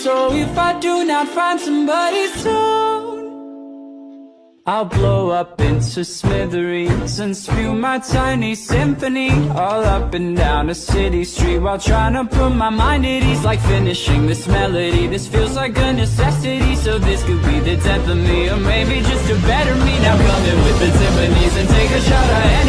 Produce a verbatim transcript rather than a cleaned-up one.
So if I do not find somebody soon, I'll blow up into smithereens and spew my tiny symphony all up and down a city street, while trying to put my mind at ease, like finishing this melody. This feels like a necessity, so this could be the death of me, or maybe just a better me. Now come in with the timpanis and take a shot of